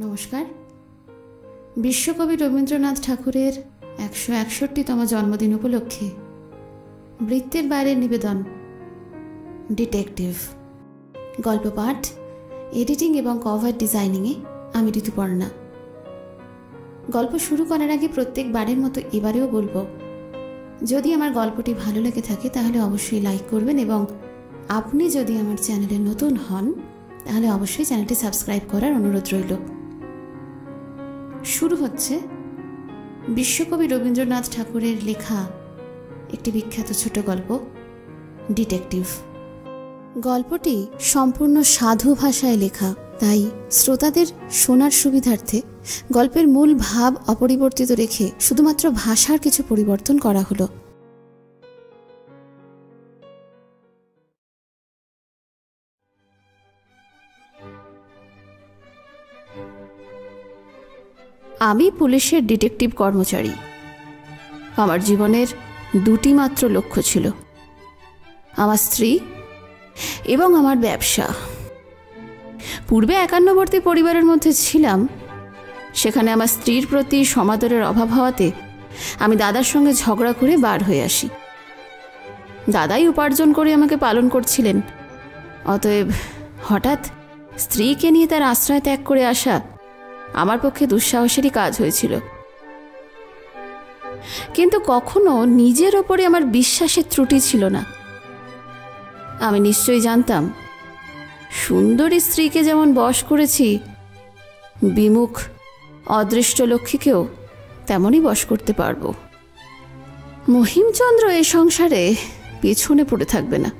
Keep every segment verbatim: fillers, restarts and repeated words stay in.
নমস্কার। বিশ্বকবি রবীন্দ্রনাথ ঠাকুরের একশো একষট্টিতম জন্মদিন উপলক্ষে বৃত্তের বাইরের নিবেদন ডিটেকটিভ গল্প পাঠ, এডিটিং এবং কভার ডিজাইনিংয়ে আমি ঋতুপর্ণা। গল্প শুরু করার আগে প্রত্যেকবারের মতো এবারেও বলবো, যদি আমার গল্পটি ভালো লেগে থাকে তাহলে অবশ্যই লাইক করবেন, এবং আপনি যদি আমার চ্যানেলে নতুন হন তাহলে অবশ্যই চ্যানেলটি সাবস্ক্রাইব করার অনুরোধ রইল। শুরু হচ্ছে বিশ্বকবি রবীন্দ্রনাথ ঠাকুরের লেখা একটি বিখ্যাত ছোট গল্প ডিটেকটিভ। গল্পটি সম্পূর্ণ সাধু ভাষায় লেখা, তাই শ্রোতাদের শোনার সুবিধার্থে গল্পের মূল ভাব অপরিবর্তিত রেখে শুধুমাত্র ভাষার কিছু পরিবর্তন করা হলো। আমি পুলিশের ডিটেকটিভ কর্মচারী। আমার জীবনের দুটি মাত্র লক্ষ্য ছিল, আমার স্ত্রী এবং আমার ব্যবসা। পূর্বে একান্নবর্তী পরিবারের মধ্যে ছিলাম, সেখানে আমার স্ত্রীর প্রতি সমাদরের অভাব হওয়াতে আমি দাদার সঙ্গে ঝগড়া করে বার হয়ে আসি। দাদাই উপার্জন করে আমাকে পালন করছিলেন, অতএব হঠাৎ স্ত্রীকে নিয়ে তার আশ্রয় ত্যাগ করে আসা আমার পক্ষে দুঃসাহসেরই কাজ হয়েছিল। কিন্তু কখনো নিজের ওপরে আমার বিশ্বাসের ত্রুটি ছিল না। আমি নিশ্চয়ই জানতাম, সুন্দরী স্ত্রীকে যেমন বশ করেছি, বিমুখ অদৃষ্ট লক্ষ্মীকেও তেমনই বশ করতে পারব। মহিমচন্দ্র এ সংসারে পেছনে পড়ে থাকবে না।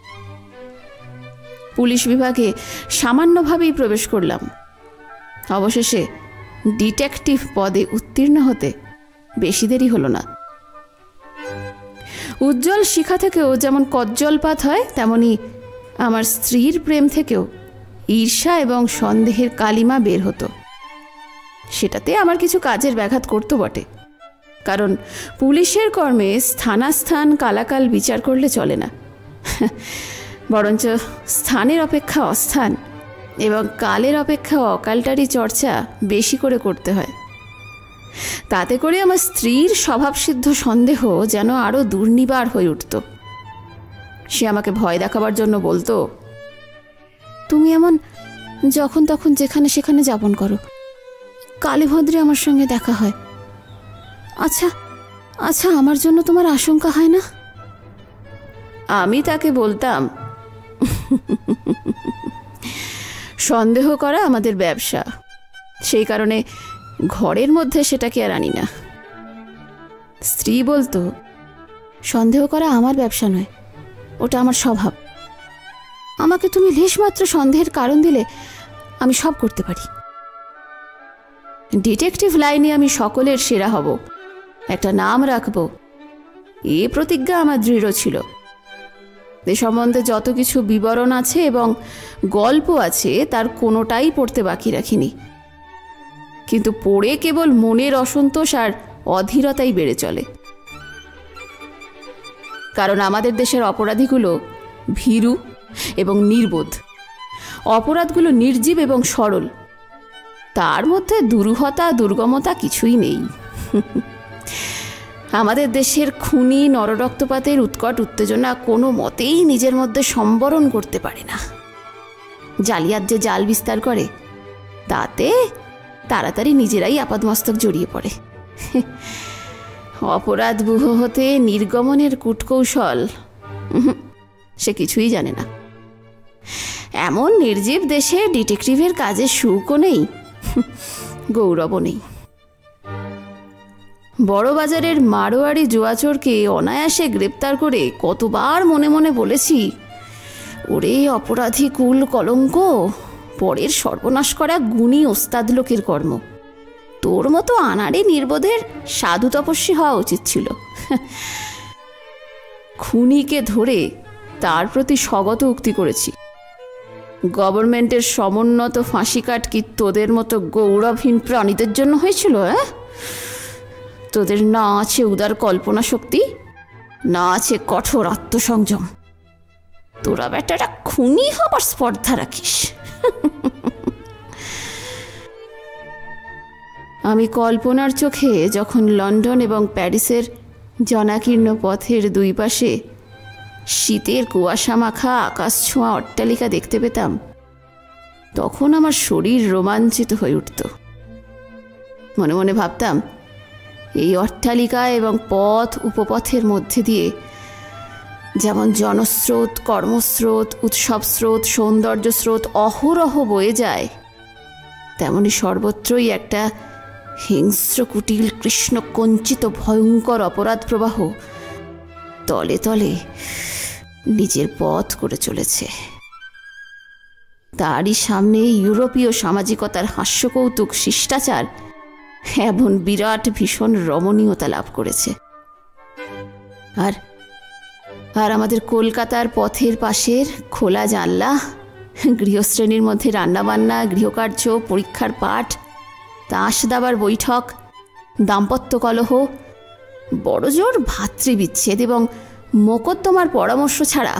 পুলিশ বিভাগে সামান্যভাবেই প্রবেশ করলাম। অবশেষে ডিটেকটিভ পদে উত্তীর্ণ হতে বেশি দেরি হলো না। উজ্জ্বল শিখা থেকেও যেমন কজ্জলপাত হয়, তেমনি আমার স্ত্রীর প্রেম থেকেও ঈর্ষা এবং সন্দেহের কালিমা বের হতো। সেটাতে আমার কিছু কাজের ব্যাঘাত করতো বটে, কারণ পুলিশের কর্মে স্থানাস্থান কালাকাল বিচার করলে চলে না, বরঞ্চ স্থানের অপেক্ষা অস্থান এবং কালের অপেক্ষা অকালটারই চর্চা বেশি করে করতে হয়। তাতে করে আমার স্ত্রীর স্বভাবসিদ্ধ সন্দেহ যেন আরও দুর্নিবার হয়ে উঠত। সে আমাকে ভয় দেখাবার জন্য বলতো, তুমি এমন যখন তখন যেখানে সেখানে যাপন করো, কালী ভদ্রে আমার সঙ্গে দেখা হয়। আচ্ছা আচ্ছা আমার জন্য তোমার আশঙ্কা হয় না? আমি তাকে বলতাম, সন্দেহ করা আমাদের ব্যবসা, সেই কারণে ঘরের মধ্যে সেটাকে আর আনি না। স্ত্রী বলতো, সন্দেহ করা আমার ব্যবসা নয়, ওটা আমার স্বভাব। আমাকে তুমি লেশমাত্র সন্দেহের কারণ দিলে আমি সব করতে পারি। ডিটেকটিভ লাইনে আমি সকলের সেরা হব, একটা নাম রাখব, এ প্রতিজ্ঞা আমার দৃঢ় ছিল। এ সম্বন্ধে যত কিছু বিবরণ আছে এবং গল্প আছে তার কোনোটাই পড়তে বাকি রাখিনি, কিন্তু পড়ে কেবল মনের অসন্তোষ আর অধীরতাই বেড়ে চলে। কারণ আমাদের দেশের অপরাধীগুলো ভীরু এবং নির্বোধ, অপরাধগুলো নির্জীব এবং সরল, তার মধ্যে দুরূহতা দুর্গমতা কিছুই নেই। আমাদের দেশের খুনি নররক্তপাতের উৎকট উত্তেজনা কোনো মতেই নিজের মধ্যে সম্বরণ করতে পারে না। জালিয়াত যে জাল বিস্তার করে, তাতে তাড়াতাড়ি নিজেরাই আপাদমস্তক জড়িয়ে পড়ে। অপরাধ বুহ হতে নির্গমনের কূটকৌশল সে কিছুই জানে না। এমন নির্জীব দেশে ডিটেকটিভের কাজে সুখও নেই, গৌরবও নেই। বড়বাজারের মারোয়ারি জুয়াচোরকে অনায়াসে গ্রেপ্তার করে কতবার মনে মনে বলেছি, ওরে অপরাধী কুল কলঙ্ক, পরের সর্বনাশ করা গুণী ওস্তাদ লোকের কর্ম। তোর মতো আনাড়ি নির্বোধের সাধু তপস্বী হওয়া উচিত ছিল। খুনিকে ধরে তার প্রতি স্বগত উক্তি করেছি, গভর্নমেন্টের সমুন্নত ফাঁসি কাট কি তোদের মতো গৌরবহীন প্রাণীদের জন্য হয়েছিল? হ্যাঁ, তোদের না আছে উদার কল্পনা শক্তি, না আছে কঠোর আত্মসংযম, তোরা বেটারা খুনি হবার স্পর্ধা রাখিস। আমি কল্পনার চোখে যখন লন্ডন এবং প্যারিসের জনাকীর্ণ পথের দুই পাশে শীতের কুয়াশা মাখা আকাশ ছোঁয়া অট্টালিকা দেখতে পেতাম, তখন আমার শরীর রোমাঞ্চিত হয়ে উঠত। মনে মনে ভাবতাম, এই অট্টালিকা এবং পথ উপপথের মধ্যে দিয়ে যেমন জনস্রোত, কর্মস্রোত, উৎসব স্রোত, সৌন্দর্য স্রোত অহরহ বয়ে যায়, তেমনি সর্বত্রই একটা হিংস্র কুটিল কৃষ্ণ কঞ্চিত ভয়ঙ্কর অপরাধ প্রবাহ তলে তলে নিজের পথ করে চলেছে। তারই সামনে ইউরোপীয় সামাজিকতার হাস্যকৌতুক শিষ্টাচার এমন বিরাট ভীষণ রমণীয়তা লাভ করেছে। আর আর আমাদের কলকাতার পথের পাশের খোলা জানলা, গৃহশ্রেণীর মধ্যে রান্নাবান্না, গৃহকার্য, পরীক্ষার পাঠ, তাস দাবার বৈঠক, দাম্পত্য কলহ, বড়জোর ভাতৃবিচ্ছেদ এবং মোকদ্দমার পরামর্শ ছাড়া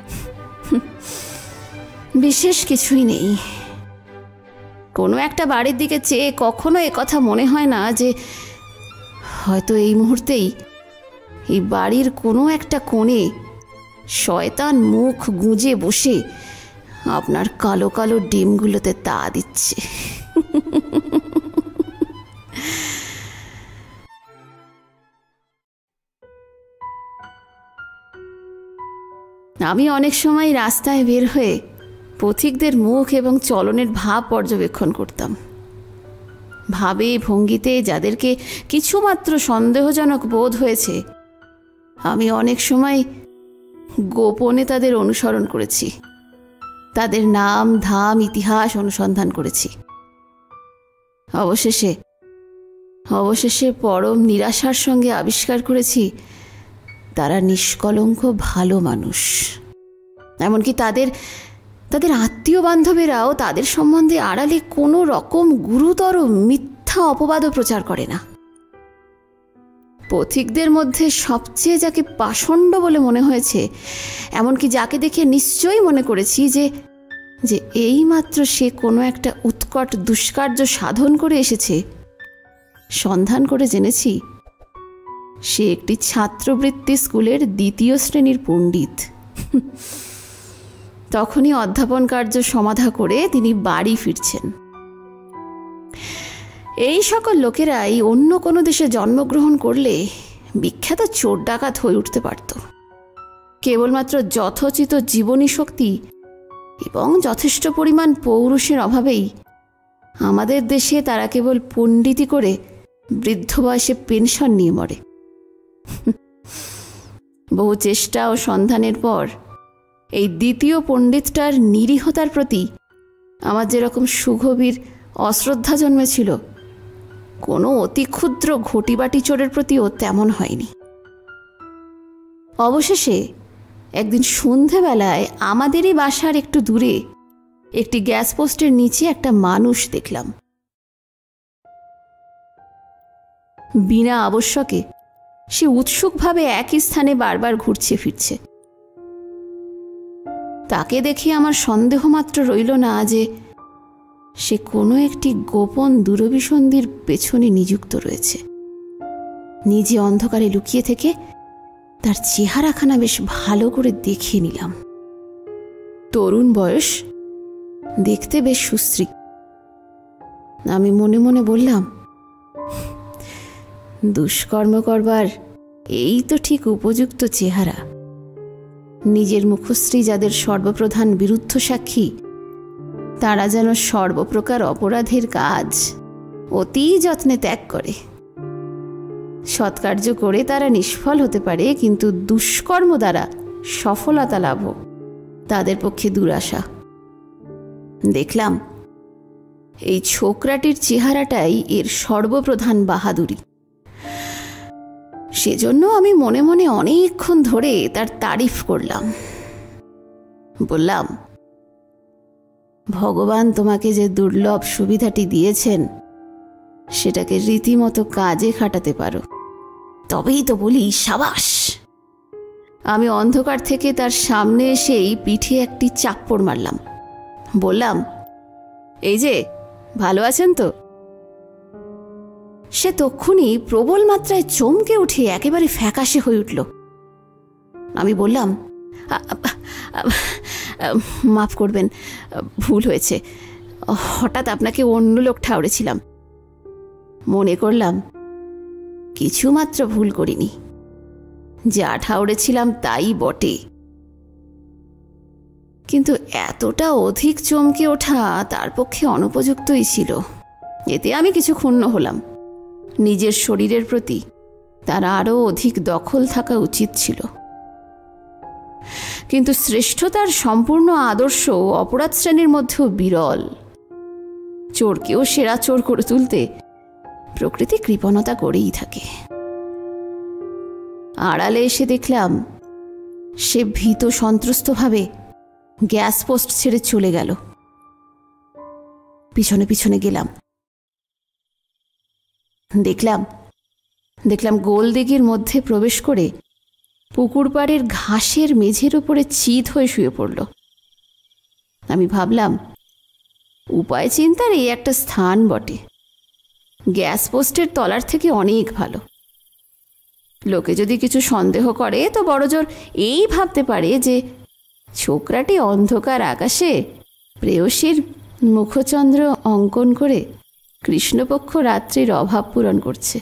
বিশেষ কিছুই নেই। কোনো একটা বাড়ির দিকে চেয়ে কখনো একথা মনে হয় না যে হয়তো এই মুহূর্তেই এই বাড়ির কোনো একটা কোণে শয়তান মুখ গুঁজে বসে আপনার কালো কালো ডিমগুলোতে তা দিচ্ছে। আমি অনেক সময় রাস্তায় বের হয়ে পথিকদের মুখ এবং চলনের ভাব পর্যবেক্ষণ করতাম। ভাবে ভঙ্গিতে যাদেরকে কিছুমাত্র সন্দেহজনক বোধ হয়েছে, আমি অনেক সময় গোপনে তাদের অনুসরণ করেছি, তাদের নাম ধাম ইতিহাস অনুসন্ধান করেছি। অবশেষে অবশেষে পরম নিরাশার সঙ্গে আবিষ্কার করেছি তারা নিষ্কলঙ্ক ভালো মানুষ। এমনকি তাদের তাদের আত্মীয় বান্ধবেরাও তাদের সম্বন্ধে আড়ালে কোনো রকম গুরুতর মিথ্যা অপবাদও প্রচার করে না। পথিকদের মধ্যে সবচেয়ে যাকে পাষণ্ড বলে মনে হয়েছে, এমনকি যাকে দেখে নিশ্চয়ই মনে করেছি যে যে এইমাত্র সে কোনো একটা উৎকট দুষ্কার্য সাধন করে এসেছে, সন্ধান করে জেনেছি সে একটি ছাত্রবৃত্তি স্কুলের দ্বিতীয় শ্রেণীর পণ্ডিত। তখনই অধ্যাপন কার্য সমাধা করে তিনি বাড়ি ফিরছেন। এই সকল লোকেরাই অন্য কোনো দেশে জন্মগ্রহণ করলে বিখ্যাত চোর ডাকাত হয়ে উঠতে পারত। কেবলমাত্র যথোচিত জীবনী শক্তি এবং যথেষ্ট পরিমাণ পৌরুষের অভাবেই আমাদের দেশে তারা কেবল পণ্ডিতি করে বৃদ্ধ বয়সে পেনশন নিয়ে মরে। বহু চেষ্টা ও সন্ধানের পর এই দ্বিতীয় পণ্ডিতটার নিরীহতার প্রতি আমার যেরকম সুগভীর অশ্রদ্ধা জন্মেছিল, কোনো অতি ক্ষুদ্র ঘটিবাটি চোরের প্রতিও তেমন হয়নি। অবশেষে একদিন সন্ধেবেলায় আমাদেরই বাসার একটু দূরে একটি গ্যাস পোস্টের নিচে একটা মানুষ দেখলাম। বিনা আবশ্যকে সে উৎসুকভাবে একই স্থানে বারবার ঘুরছে ফিরছে। তাকে দেখে আমার সন্দেহ মাত্র রইল না যে সে কোনো একটি গোপন দুরভিসন্ধির পেছনে নিযুক্ত রয়েছে। নিজে অন্ধকারে লুকিয়ে থেকে তার চেহারাখানা বেশ ভালো করে দেখে নিলাম। তরুণ বয়স, দেখতে বেশ সুশ্রী। আমি মনে মনে বললাম, দুষ্কর্ম করবার এই তো ঠিক উপযুক্ত চেহারা। নিজের মুখশ্রী যাদের সর্বপ্রধান বিরুদ্ধ সাক্ষী, তারা যেন সর্বপ্রকার অপরাধের কাজ অতি যত্নে ত্যাগ করে। সৎকার্য করে তারা নিষ্ফল হতে পারে, কিন্তু দুষ্কর্ম দ্বারা সফলতা লাভ তাদের পক্ষে দুরাশা। দেখলাম এই ছোকরাটির চেহারাটাই এর সর্বপ্রধান বাহাদুরি। সেজন্য আমি মনে মনে অনেকক্ষণ ধরে তার তারিফ করলাম। বললাম, ভগবান তোমাকে যে দুর্লভ সুবিধাটি দিয়েছেন সেটাকে রীতিমতো কাজে খাটাতে পারো, তবেই তো বলি সাবাস। আমি অন্ধকার থেকে তার সামনে এসেই পিঠে একটি চাপ্পড় মারলাম। বললাম, এই যে, ভালো আছেন তো? সে তক্ষুনি প্রবল মাত্রায় চমকে উঠে একেবারে ফ্যাকাশে হয়ে উঠল। আমি বললাম, মাফ করবেন, ভুল হয়েছে, হঠাৎ আপনাকে অন্য লোক ঠাউরেছিলাম। মনে করলাম কিছুমাত্র ভুল করিনি, যা ঠাউরেছিলাম তাই বটে। কিন্তু এতটা অধিক চমকে ওঠা তার পক্ষে অনুপযুক্তই ছিল। এতে আমি কিছু ক্ষুণ্ণ হলাম। নিজের শরীরের প্রতি তার আরও অধিক দখল থাকা উচিত ছিল। কিন্তু শ্রেষ্ঠতার সম্পূর্ণ আদর্শ অপরাধ শ্রেণীর মধ্যেও বিরল। চোরকেও সেরা চোর করে তুলতে প্রকৃতি কৃপণতা করেই থাকে। আড়ালে এসে দেখলাম সে ভীত সন্ত্রস্তভাবে গ্যাস পোস্ট ছেড়ে চলে গেল। পিছনে পিছনে গেলাম। দেখলাম দেখলাম গোলদিঘির মধ্যে প্রবেশ করে পুকুর পাড়ের ঘাসের মেঝের উপরে চিত হয়ে শুয়ে পড়ল। আমি ভাবলাম, উপায় চিন্তার এই একটা স্থান বটে, গ্যাস পোস্টের তলার থেকে অনেক ভালো। লোকে যদি কিছু সন্দেহ করে তো বড়জোর এই ভাবতে পারে যে ছোকরাটি অন্ধকার আকাশে প্রেয়সীর মুখচন্দ্র অঙ্কন করে কৃষ্ণপক্ষ রাত্রির অভাব পূরণ করছে।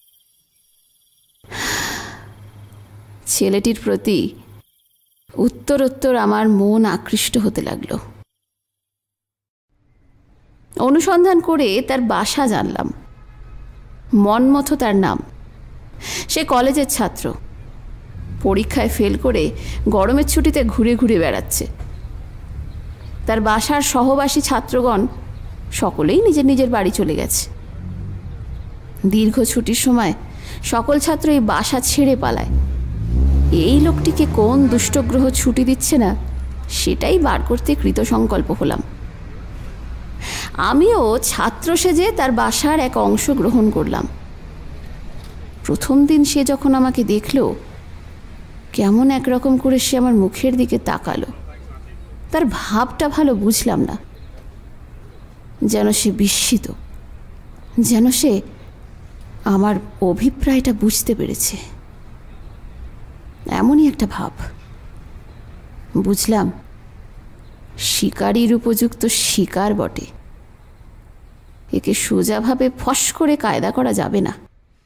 ছেলেটির প্রতি উত্তরোত্তর আমার মন আকৃষ্ট হতে লাগল। অনুসন্ধান করে তার বাসা জানলাম। মনমথ তার নাম। সে কলেজের ছাত্র। পরীক্ষায় ফেল করে গরমের ছুটিতে ঘুরে ঘুরে বেড়াচ্ছে। তার বাসার সহবাসী ছাত্রগণ সকলেই নিজের নিজের বাড়ি চলে গেছে। দীর্ঘ ছুটির সময় সকল ছাত্র এই বাসা ছেড়ে পালায়। এই লোকটিকে কোন দুষ্টগ্রহ ছুটি দিচ্ছে না সেটাই বার করতে কৃতসংকল্প হলাম। আমিও ছাত্র সেজে তার বাসার এক অংশ গ্রহণ করলাম। প্রথম দিন সে যখন আমাকে দেখল, কেমন একরকম করে সে আমার মুখের দিকে তাকালো। তার ভাবটা ভালো বুঝলাম না। যেন সে বিস্মিত, যেন সে আমার অভিপ্রায়টা বুঝতে পেরেছে, এমনই একটা ভাব। বুঝলাম শিকারীর উপযুক্ত শিকার বটে। একে সোজাভাবে ফস করে কায়দা করা যাবে না।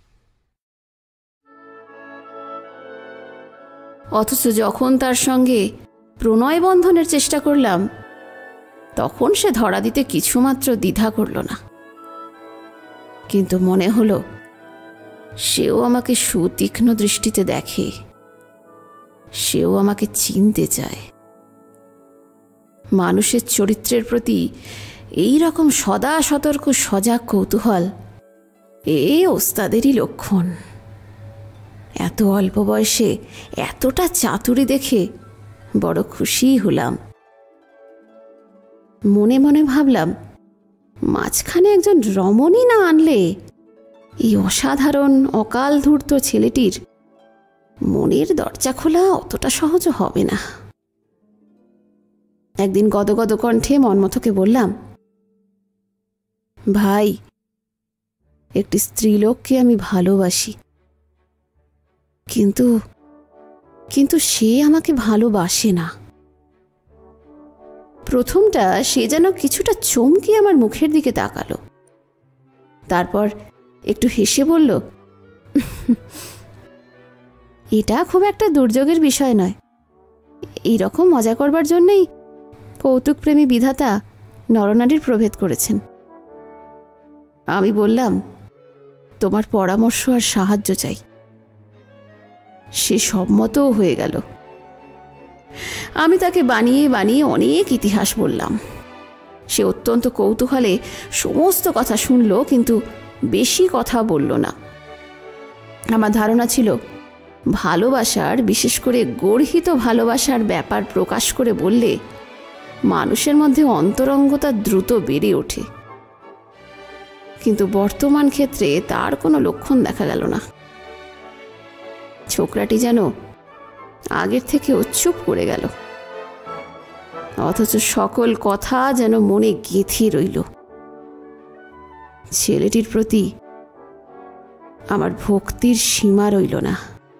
অথচ যখন তার সঙ্গে প্রণয় বন্ধনের চেষ্টা করলাম, তখন সে ধরা দিতে কিছুমাত্র দ্বিধা করল না। কিন্তু মনে হলো সেও আমাকে সুতীক্ষ্ণ দৃষ্টিতে দেখে, সেও আমাকে চিনতে চায়। মানুষের চরিত্রের প্রতি এই রকম সদা সতর্ক সজাগ কৌতূহল এ ওস্তাদেরই লক্ষণ। এত অল্প বয়সে এতটা চাতুরি দেখে বড় খুশি হলাম। মনে মনে ভাবলাম, মাঝখানে একজন রমণী না আনলে এই অসাধারণ অকাল ধূর্ত ছেলেটির মনের দরজা খোলা অতটা সহজ হবে না। একদিন গদগদ কণ্ঠে মনমথকে বললাম, ভাই, একটি স্ত্রীলোককে আমি ভালোবাসি, কিন্তু কিন্তু সে আমাকে ভালোবাসে না। প্রথমটা সে যেন কিছুটা চমকে আমার মুখের দিকে তাকালো। তারপর একটু হেসে বলল, এটা খুব একটা দুর্যোগের বিষয় নয়। এইরকম মজা করবার জন্যই কৌতুকপ্রেমী বিধাতা নরনারীর প্রভেদ করেছেন। আমি বললাম, তোমার পরামর্শ আর সাহায্য চাই। সে সম্মতও হয়ে গেল। আমি তাকে বানিয়ে বানিয়ে অনেক ইতিহাস বললাম। সে অত্যন্ত কৌতূহলে সমস্ত কথা শুনল, কিন্তু বেশি কথা বলল না। আমার ধারণা ছিল ভালোবাসার, বিশেষ করে গর্হিত ভালোবাসার ব্যাপার প্রকাশ করে বললে মানুষের মধ্যে অন্তরঙ্গতা দ্রুত বেড়ে ওঠে। কিন্তু বর্তমান ক্ষেত্রে তার কোনো লক্ষণ দেখা গেল না। ছোকরাটি যেন আগের থেকে চুপ করে গেল, অথচ সকল কথা যেন মনে গেঁথে রইল। ছেলেটির প্রতি আমার ভক্তির সীমা রইল না।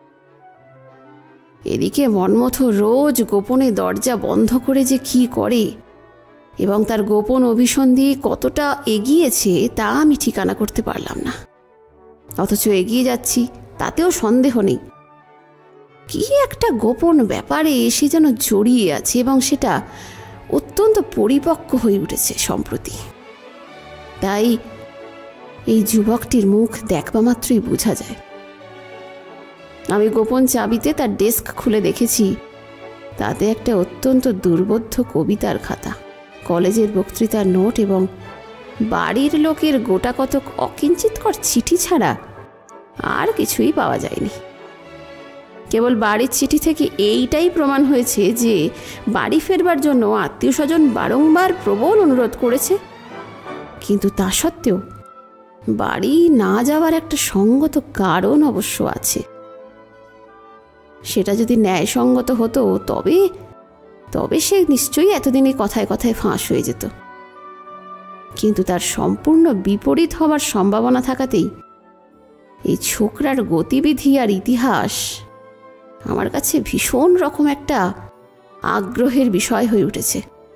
এদিকে মন্মথ রোজ গোপনে দরজা বন্ধ করে যে কি করে এবং তার গোপন অভিসন্ধি কতটা এগিয়েছে তা আমি ঠিকানা করতে পারলাম না। অথচ এগিয়ে যাচ্ছি তাতেও সন্দেহ নেই, কি একটা গোপন ব্যাপারে সে যেন জড়িয়ে আছে এবং সেটা অত্যন্ত পরিপক্ক হয়ে উঠেছে সম্প্রতি। তাই এই যুবকটির মুখ দেখবা মাত্রই বোঝা যায়। আমি গোপন চাবিতে তার ডেস্ক খুলে দেখেছি, তাতে একটা অত্যন্ত দুর্বোধ্য কবিতার খাতা, কলেজের বক্তৃতার নোট এবং বাড়ির লোকের গোটা কতক অকিঞ্চিতকর চিঠি ছাড়া আর কিছুই পাওয়া যায়নি। কেবল বাড়ির চিঠি থেকে এইটাই প্রমাণ হয়েছে যে বাড়ি ফেরবার জন্য আত্মীয় স্বজন বারংবার প্রবল অনুরোধ করেছে, কিন্তু তা সত্ত্বেও বাড়ি না যাওয়ার একটা সঙ্গত কারণ অবশ্য আছে। সেটা যদি ন্যায়সঙ্গত হতো তবে তবে সে নিশ্চয়ই এতদিনে কথায় কথায় ফাঁস হয়ে যেত, কিন্তু তার সম্পূর্ণ বিপরীত হওয়ার সম্ভাবনা থাকাতেই এই ছোকরার গতিবিধি আর ইতিহাস আমার কাছে ভীষণ রকম একটা আগ্রহের বিষয় হয়ে উঠেছে।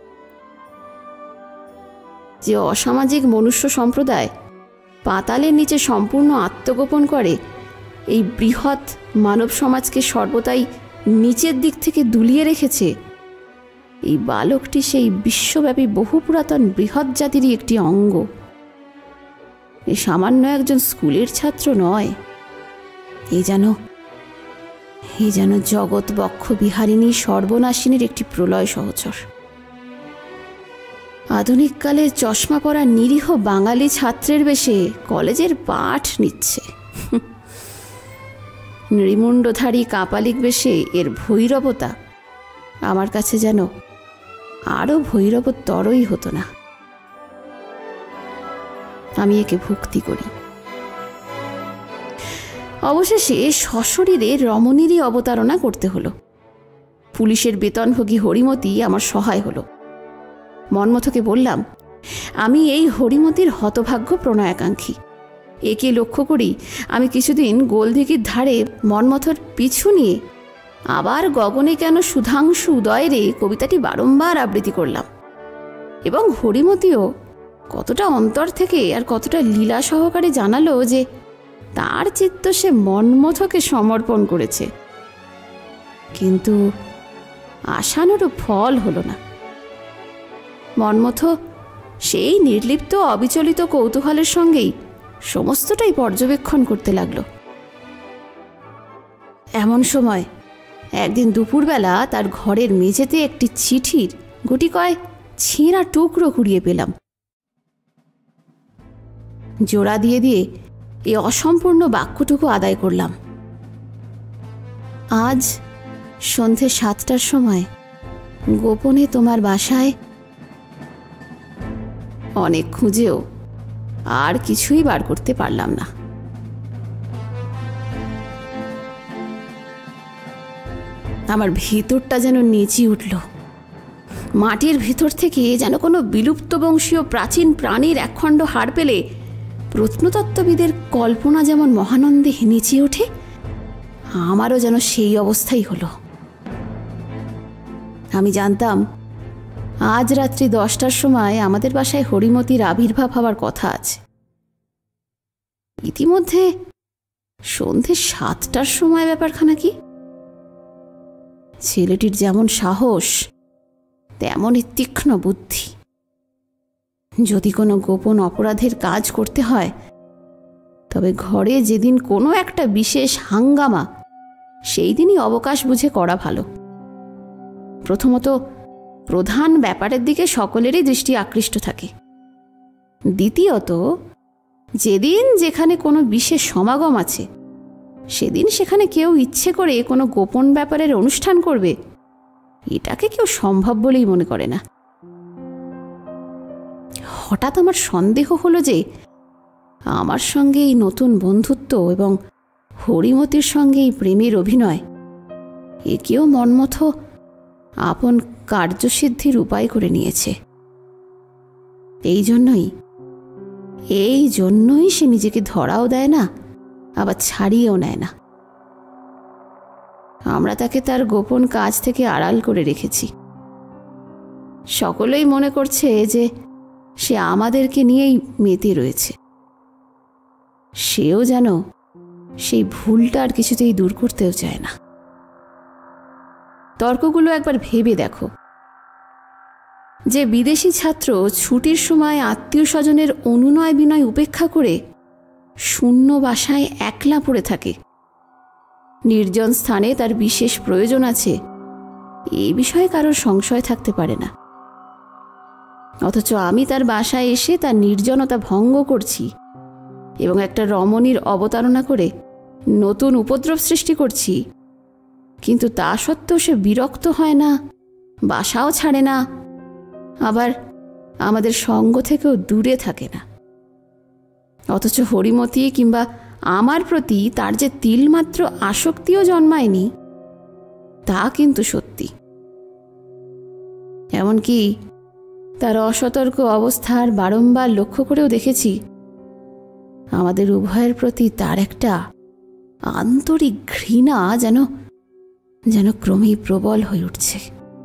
যে অসামাজিক মনুষ্য সম্প্রদায় পাতালের নিচে সম্পূর্ণ আত্মগোপন করে, এই বৃহৎ মানব সমাজকে সর্বদাই নিচের দিক থেকে দুলিয়ে রেখেছে, এই বালকটি সেই বিশ্বব্যাপী বহু পুরাতন বৃহৎ জাতিরই একটি অঙ্গ। এ সামান্য একজন স্কুলের ছাত্র নয়, এ যেন এ যেন জগৎ বক্ষ বিহারিণী সর্বনাশিনীর একটি প্রলয় সহচর। আধুনিককালে চশমা পরা নিরীহ বাঙালি ছাত্রের বেশে কলেজের পাঠ নিচ্ছে। নৃমুণ্ডধারী কাপালিক বেশে এর ভৈরবতা আমার কাছে যেন আরো ভৈরবতরই হতো না। আমি একে ভক্তি করি। অবশেষে সশরীরে রমণীরই অবতারণা করতে হলো। পুলিশের বেতনভোগী হরিমতি আমার সহায় হলো। মন্মথকে বললাম, আমি এই হরিমতির হতভাগ্য প্রণয়াকাঙ্ক্ষী। একে লক্ষ্য করি আমি কিছুদিন গোলদিঘির ধারে মন্মথর পিছু নিয়ে আবার গগনে কেন সুধাংশু উদয় রে কবিতাটি বারংবার আবৃত্তি করলাম, এবং হরিমতিও কতটা অন্তর থেকে আর কতটা লীলা সহকারে জানালো যে তার চিত্ত সে মন্মথকে সমর্পণ করেছে, কিন্তু আশানুরূপ ফল হলো না। মন্মথ সেই নির্লিপ্ত অবিচলিত কৌতূহলের সঙ্গেই সমস্তটাই পর্যবেক্ষণ করতে লাগলো। এমন সময় একদিন দুপুরবেলা তার ঘরের মেঝেতে একটি চিঠির গুটি কয়েক ছেঁড়া টুকরো কুড়িয়ে পেলাম। জোড়া দিয়ে দিয়ে এই অসম্পূর্ণ বাক্যটুকু আদায় করলাম। আজ সন্ধে সাতটার সময় গোপনে তোমার বাসায়। অনেক খুঁজেও আর কিছুই বার করতে পারলাম না। আমার ভিতরটা যেন নেচে উঠল। মাটির ভিতর থেকে যেন কোনো বিলুপ্ত বংশীয় প্রাচীন প্রাণীর একখণ্ড হাড় পেলে প্রত্নতত্ত্ববিদের কল্পনা যেমন মহানন্দে নেচে ওঠে, আমারও যেন সেই অবস্থাই হলো। আমি জানতাম আজ রাত্রি দশটার সময় আমাদের বাসায় হরিমতির আবির্ভাব হওয়ার কথা আছে। ইতিমধ্যে সন্ধে সাতটার সময় ব্যাপারখানা কি? ছেলেটির যেমন সাহস তেমনই তীক্ষ্ণ বুদ্ধি। যদি কোনো গোপন অপরাধের কাজ করতে হয় তবে ঘরে যেদিন কোনো একটা বিশেষ হাঙ্গামা, সেই দিনই অবকাশ বুঝে করা ভালো। প্রথমত প্রধান ব্যাপারের দিকে সকলেরই দৃষ্টি আকৃষ্ট থাকে। দ্বিতীয়ত যেদিন যেখানে কোনো বিশেষ সমাগম আছে সেদিন সেখানে কেউ ইচ্ছে করে কোনো গোপন ব্যাপারের অনুষ্ঠান করবে, এটাকে কেউ সম্ভব বলেই মনে করে না। হঠাৎ আমার সন্দেহ হলো যে আমার সঙ্গে এই নতুন বন্ধুত্ব এবং হরিমতির সঙ্গে এই প্রেমের অভিনয় একেও মন্মথ আপন কার্যসিদ্ধির উপায় করে নিয়েছে। এই জন্যই এই জন্যই সে নিজেকে ধরাও দেয় না আবার ছাড়িয়েও নেয় না। আমরা তাকে তার গোপন কাজ থেকে আড়াল করে রেখেছি। সকলেই মনে করছে যে সে আমাদেরকে নিয়েই মেতে রয়েছে। সেও যেন সেই ভুলটা আর কিছুতেই দূর করতেও চায় না। তর্কগুলো একবার ভেবে দেখো, যে বিদেশি ছাত্র ছুটির সময় আত্মীয় স্বজনের অনুনয় বিনয় উপেক্ষা করে শূন্য বাসায় একলা পড়ে থাকে, নির্জন স্থানে তার বিশেষ প্রয়োজন আছে, এই বিষয়ে কারোর সংশয় থাকতে পারে না। অথচ আমি তার বাসায় এসে তার নির্জনতা ভঙ্গ করছি এবং একটা রমণীর অবতারণা করে নতুন উপদ্রব সৃষ্টি করছি, কিন্তু তা সত্ত্বেও সে বিরক্ত হয় না, বাসাও ছাড়ে না, আবার আমাদের সঙ্গ থেকেও দূরে থাকে না। অথচ হরিমতি কিংবা আমার প্রতি তার যে তিলমাত্র আসক্তিও জন্মায়নি তা কিন্তু সত্যি। এমনকি তার অসতর্ক অবস্থার বারংবার লক্ষ্য করেও দেখেছি আমাদের উভয়ের প্রতি তার একটা আন্তরিক ঘৃণা যেন যেন ক্রমেই প্রবল হয়ে উঠছে।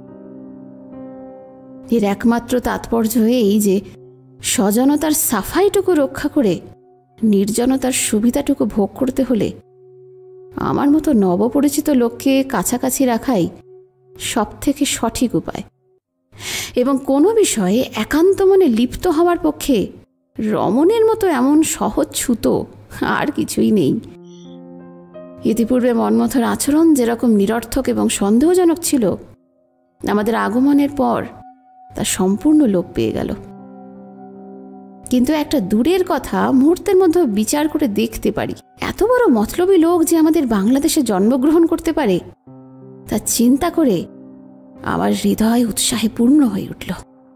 এর একমাত্র তাৎপর্য এই যে সজনতার সাফাইটুকু রক্ষা করে নির্জনতার সুবিধাটুকু ভোগ করতে হলে আমার মতো নবপরিচিত লোককে কাছাকাছি রাখাই সব থেকে সঠিক উপায়, এবং কোনো বিষয়ে একান্ত মনে লিপ্ত হওয়ার পক্ষে রমণের মতো এমন সহজ ছুতো আর কিছুই নেই। ইতিপূর্বে মন্মথর আচরণ যেরকম নিরর্থক এবং সন্দেহজনক ছিল, আমাদের আগমনের পর তা সম্পূর্ণ লোপ পেয়ে গেল। কিন্তু একটা দূরের কথা মুহূর্তের মধ্যে বিচার করে দেখতে পারি, এত বড় মতলবী লোক যে আমাদের বাংলাদেশে জন্মগ্রহণ করতে পারে তা চিন্তা করে আমার হৃদয় উৎসাহে পূর্ণ হয়ে উঠল।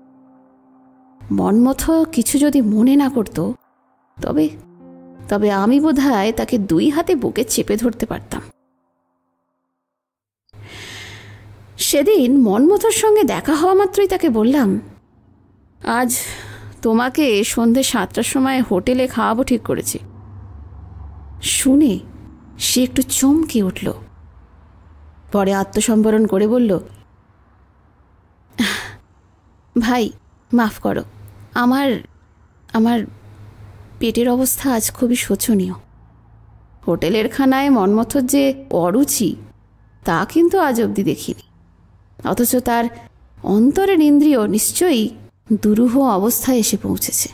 মন্মথ কিছু যদি মনে না করত তবে তবে আমি বোধহয় তাকে দুই হাতে বুকে চেপে ধরতে পারতাম। সেদিন মন্মথর সঙ্গে দেখা হওয়া মাত্রই তাকে বললাম, আজ তোমাকে সন্ধে সাতটার সময় হোটেলে খাওয়াবো ঠিক করেছি। শুনে সে একটু চমকে উঠল, পরে আত্মসম্বরণ করে বলল, ভাই মাফ করো, আমার আমার পেটের অবস্থা আজ খুবই শোচনীয়। হোটেলের খানায় মন্মথর যে অরুচি তা কিন্তু আজ অবধি দেখিনি, অথচ তার অন্তরের ইন্দ্রিয় নিশ্চয়ই দুরূহ অবস্থায় এসে পৌঁছেছে।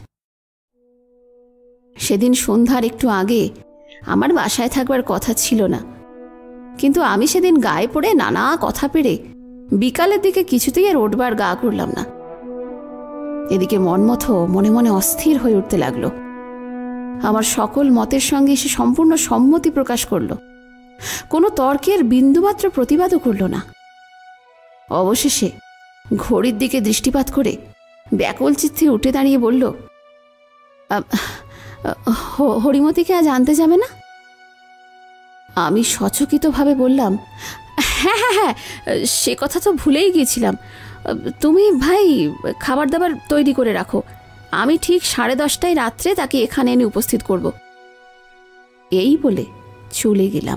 সেদিন সন্ধ্যার একটু আগে আমার বাসায় থাকবার কথা ছিল না, কিন্তু আমি সেদিন গায়ে পড়ে নানা কথা পেড়ে বিকালের দিকে কিছুতেই আর ওঠবার গা করলাম না। এদিকে মন্মথ মনে মনে অস্থির হয়ে উঠতে লাগলো। আমার সকল মতের সঙ্গে সে সম্পূর্ণ সম্মতি প্রকাশ করল, কোনো তর্কের বিন্দুমাত্র প্রতিবাদও করল না। অবশেষে ঘড়ির দিকে দৃষ্টিপাত করে ব্যাকুল চিত্তে উঠে দাঁড়িয়ে বলল, হরিমতিকে আজ আনতে যাবে না? আমি সচকিতভাবে বললাম, হ্যাঁ হ্যাঁ হ্যাঁ সে কথা তো ভুলেই গিয়েছিলাম। তুমি ভাই খাবার দাবার তৈরি করে রাখো, আমি ঠিক সাড়ে দশটায় রাত্রে তাকে এখানে এনে উপস্থিত করব। এই বলে চলে গেলাম।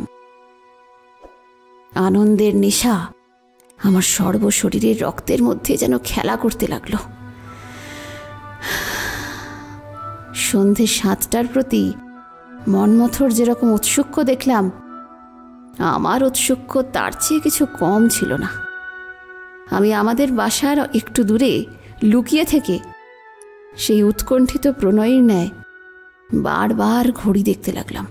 আনন্দের নেশা আমার সর্বশরীরের রক্তের মধ্যে যেন খেলা করতে লাগলো। সন্ধে সাতটার প্রতি মন্মথর যেরকম ঔৎসুক্য দেখলাম, আমার ঔৎসুক্য তার চেয়ে কিছু কম ছিল না। আমি আমাদের বাসার একটু দূরে লুকিয়ে থেকে সেই উৎকণ্ঠিত প্রণয়ের ন্যায় বারবার ঘড়ি দেখতে লাগলাম।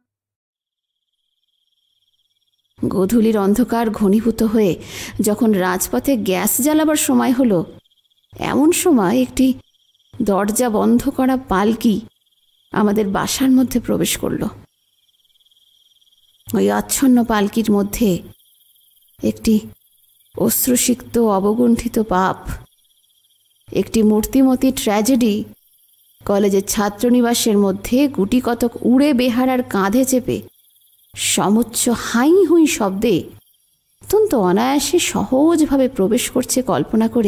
গোধূলির অন্ধকার ঘনীভূত হয়ে যখন রাজপথে গ্যাস জ্বালাবার সময় হলো, এমন সময় একটি দরজা বন্ধ করা পালকি আমাদের বাসার মধ্যে প্রবেশ করল। ওই আচ্ছন্ন পালকির মধ্যে একটি অশ্রুসিক্ত অবগুণ্ঠিত পাপ, একটি মূর্তিমতী ট্র্যাজেডি কলেজের ছাত্রনিবাসের মধ্যে গুটি কতক উড়ে বেহারার কাঁধে চেপে সমুচ্চ হাই হুই শব্দে অত্যন্ত অনায়াসে সহজভাবে প্রবেশ করছে কল্পনা করে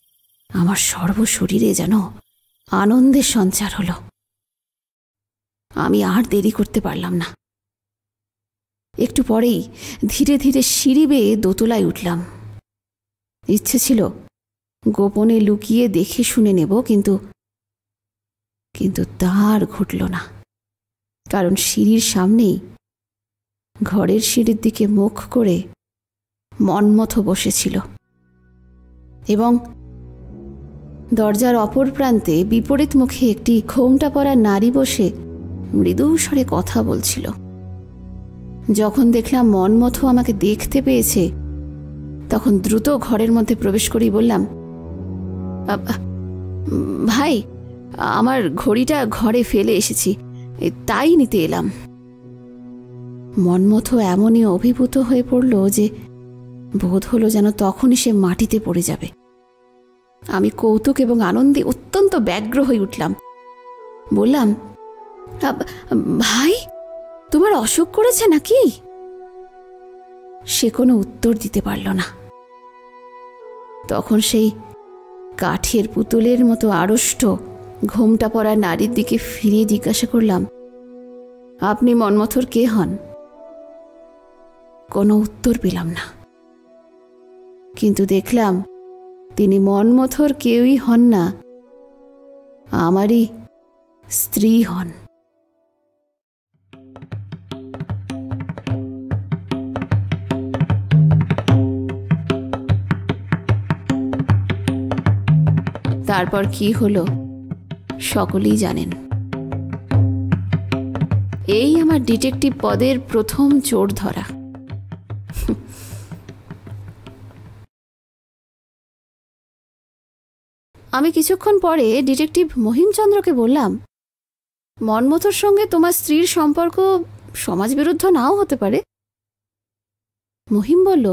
আমার সর্বশরীরে যেন আনন্দের সঞ্চার হলো। আমি আর দেরি করতে পারলাম না। একটু পরেই ধীরে ধীরে সিঁড়ি বেয়ে দোতলায় উঠলাম। ইচ্ছে ছিল গোপনে লুকিয়ে দেখে শুনে নেব, কিন্তু কিন্তু তার ঘটল না। কারণ সিঁড়ির সামনেই ঘরের সিঁড়ির দিকে মুখ করে মন্মথ বসেছিল এবং দরজার অপর প্রান্তে বিপরীত মুখে একটি ঘোমটা পরা নারী বসে মৃদু স্বরে কথা বলছিল। যখন দেখলাম মন্মথ আমাকে দেখতে পেয়েছে, তখন দ্রুত ঘরের মধ্যে প্রবেশ করেই বললাম, ভাই, আমার ঘড়িটা ঘরে ফেলে এসেছি, তাই নিতে এলাম। মন্মথ এমনই অভিভূত হয়ে পড়ল যে বোধ হলো যেন তখনই সে মাটিতে পড়ে যাবে। আমি কৌতুক এবং আনন্দে অত্যন্ত ব্যগ্র হয়ে উঠলাম। বললাম, ভাই, তোমার অসুখ করেছে নাকি? সে কোনো উত্তর দিতে পারল না। তখন সেই কাঠের পুতুলের মতো আড়ষ্ট ঘোমটা পরা নারীর দিকে ফিরিয়ে জিজ্ঞাসা করলাম, আপনি মন্মথর কে হন? কোনো উত্তর পেলাম না, কিন্তু দেখলাম তিনি মন্মথর কেউই হন না, আমারই স্ত্রী হন। তারপর কি হলো সকলেই জানেন। এই আমার ডিটেকটিভ পদের প্রথম চোর ধরা। আমি কিছুক্ষণ পরে ডিটেকটিভ মহিমচন্দ্রকে বললাম, মন্মথর সঙ্গে তোমার স্ত্রীর সম্পর্ক সমাজবিরুদ্ধ নাও হতে পারে। মহিম বলল,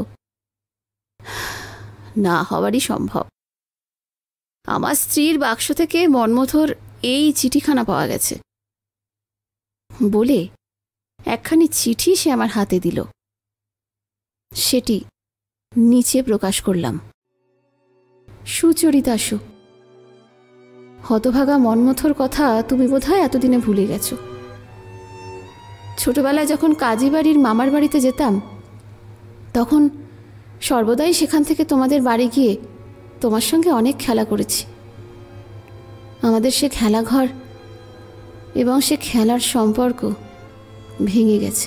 না হওয়ারই সম্ভব। আমার স্ত্রীর বাক্স থেকে মন্মথর এই চিঠিখানা পাওয়া গেছে বলে একখানি চিঠি সে আমার হাতে দিল। সেটি নিচে প্রকাশ করলাম। সুচরিতাসু, হতভাগা মন্মথর কথা তুমি বোধহয় এতদিনে ভুলে গেছ। ছোটবেলায় যখন কাজী বাড়ির মামার বাড়িতে যেতাম, তখন সর্বদাই সেখান থেকে তোমাদের বাড়ি গিয়ে তোমার সঙ্গে অনেক খেলা করেছি। আমাদের সে খেলাঘর এবং সে খেলার সম্পর্ক ভেঙে গেছে।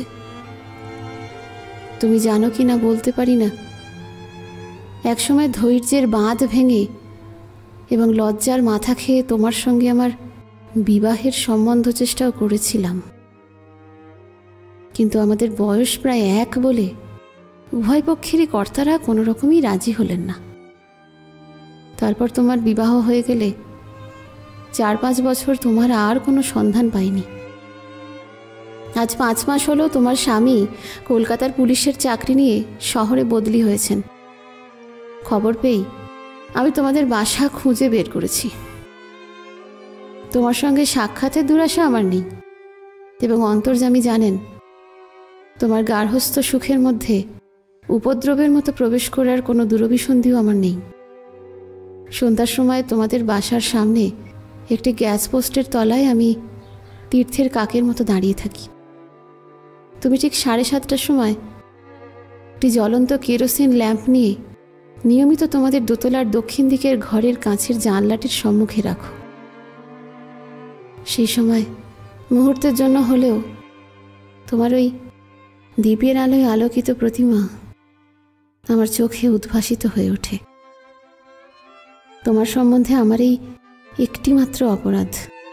তুমি জানো কি না বলতে পারি না, একসময় ধৈর্যের বাঁধ ভেঙে এবং লজ্জার মাথা খেয়ে তোমার সঙ্গে আমার বিবাহের সম্বন্ধ চেষ্টাও করেছিলাম, কিন্তু আমাদের বয়স প্রায় এক বলে উভয় পক্ষেরই কর্তারা কোনো রকমই রাজি হলেন না। তারপর তোমার বিবাহ হয়ে গেলে চার পাঁচ বছর তোমার আর কোনো সন্ধান পাইনি। আজ পাঁচ মাস হলো তোমার স্বামী কলকাতার পুলিশের চাকরি নিয়ে শহরে বদলি হয়েছেন। খবর পেয়েই আমি তোমাদের বাসা খুঁজে বের করেছি। তোমার সঙ্গে সাক্ষাতের দুরাশা আমার নেই, এবং অন্তর্যামী জানেন তোমার গার্হস্থ্য সুখের মধ্যে উপদ্রবের মতো প্রবেশ করার কোনো দুরভিসন্ধিও আমার নেই। সন্ধ্যার সময় তোমাদের বাসার সামনে একটি গ্যাস পোস্টের তলায় আমি তীর্থের কাকের মতো দাঁড়িয়ে থাকি। তুমি ঠিক সাড়ে সাতটার সময় একটি জ্বলন্ত কেরোসিন ল্যাম্প নিয়ে নিয়মিত তোমাদের দোতলার দক্ষিণ দিকের ঘরের কাঁচের জানলাটির সম্মুখে রাখো। সেই সময় মুহূর্তের জন্য হলেও তোমার ওই দ্বীপের আলোয় আলোকিত প্রতিমা আমার চোখে উদ্ভাসিত হয়ে ওঠে। তোমার সম্বন্ধে আমার এই একটি মাত্র অপরাধ।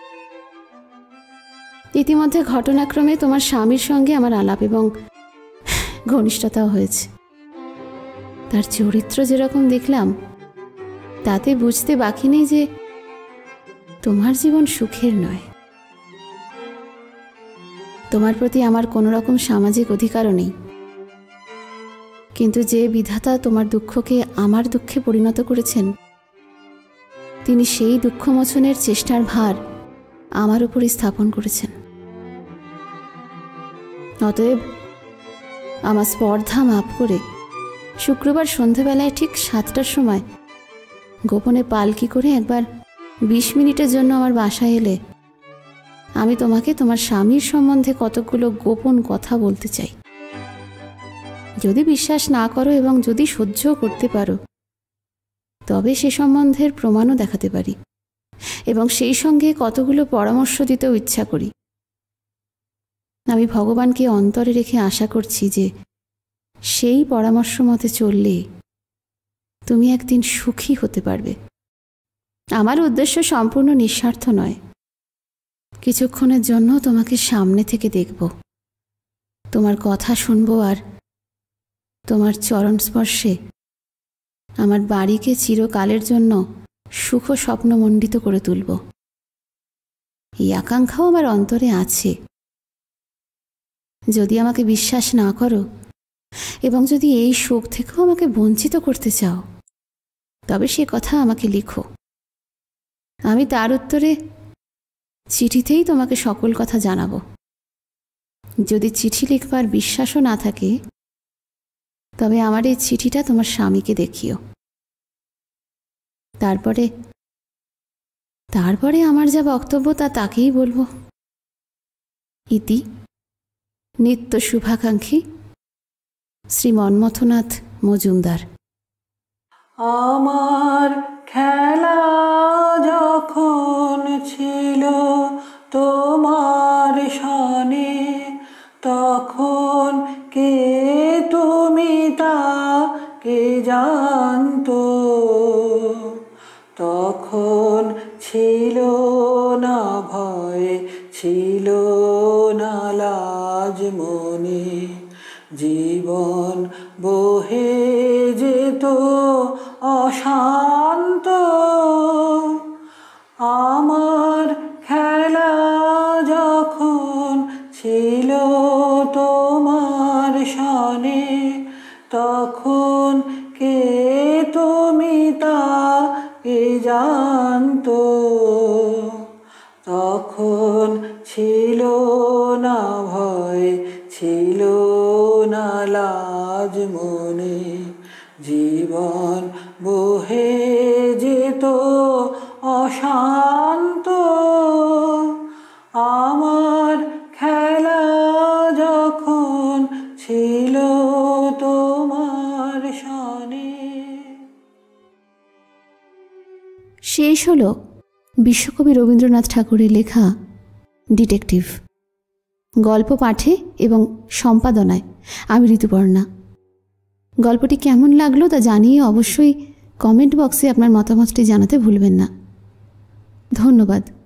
ইতিমধ্যে ঘটনাক্রমে তোমার স্বামীর সঙ্গে আমার আলাপ এবং ঘনিষ্ঠতাও হয়েছে। তার চরিত্র যেরকম দেখলাম, তাতে বুঝতে বাকি নেই যে তোমার জীবন সুখের নয়। তোমার প্রতি আমার কোনো রকম সামাজিক অধিকারও নেই, কিন্তু যে বিধাতা তোমার দুঃখকে আমার দুঃখে পরিণত করেছেন, তিনি সেই দুঃখমোচনের চেষ্টার ভার আমার উপরই স্থাপন করেছেন। অতএব আমার স্পর্ধা মাপ করে শুক্রবার সন্ধেবেলায় ঠিক সাতটার সময় গোপনে পালকি করে একবার বিশ মিনিটের জন্য আমার বাসায় এলে আমি তোমাকে তোমার স্বামীর সম্বন্ধে কতগুলো গোপন কথা বলতে চাই। যদি বিশ্বাস না করো এবং যদি সহ্য করতে পারো, তবে সে সম্বন্ধের প্রমাণও দেখাতে পারি এবং সেই সঙ্গে কতগুলো পরামর্শ দিতেও ইচ্ছা করি। আমি ভগবানকে অন্তরে রেখে আশা করছি যে সেই পরামর্শ মতে চললে তুমি একদিন সুখী হতে পারবে। আমার উদ্দেশ্য সম্পূর্ণ নিঃস্বার্থ নয়। কিছুক্ষণের জন্য তোমাকে সামনে থেকে দেখব, তোমার কথা শুনবো আর তোমার চরণ স্পর্শে আমার বাড়িকে চিরকালের জন্য সুখ স্বপ্নমণ্ডিত করে তুলব। এই আকাঙ্ক্ষাও আমার অন্তরে আছে। যদি আমাকে বিশ্বাস না করো এবং যদি এই সুখ থেকেও আমাকে বঞ্চিত করতে চাও, তবে সে কথা আমাকে লিখো। আমি তার উত্তরে চিঠিতেই তোমাকে সকল কথা জানাবো। যদি চিঠি লিখবার বিশ্বাসও না থাকে, তবে আমার এই চিঠিটা তোমার স্বামীকে দেখিও। তারপরে তারপরে আমার যা বক্তব্য তা তাকেই বলবো। ইতি নিত্য শুভাকাঙ্ক্ষী শ্রী মন্মথনাথ মজুমদার। আমার খেলা যখন ছিল তোমার সনে, তখন কে তুমি তা কে জানতো? তখন ছিল না ভয়, ছিল না লাজ মনে, জীবন বহে যেত অশান্ত। আমার খেলা যখন ছিল তোমার সনে, তখন কে তুমি তা কে জানতো? তখন ছিল না ভয়, ছিল না লাজ মনে, জীবন বহে যেত অশান্ত। আমার খেলা যখন ছিল তোমার সনে। শেষ হলো বিশ্বকবি রবীন্দ্রনাথ ঠাকুরের লেখা ডিটেকটিভ। গল্প পাঠে এবং সম্পাদনায় আমি ঋতুপর্ণা। গল্পটি কেমন লাগলো তা জানিয়ে অবশ্যই কমেন্ট বক্সে আপনার মতামতটি জানাতে ভুলবেন না। ধন্যবাদ।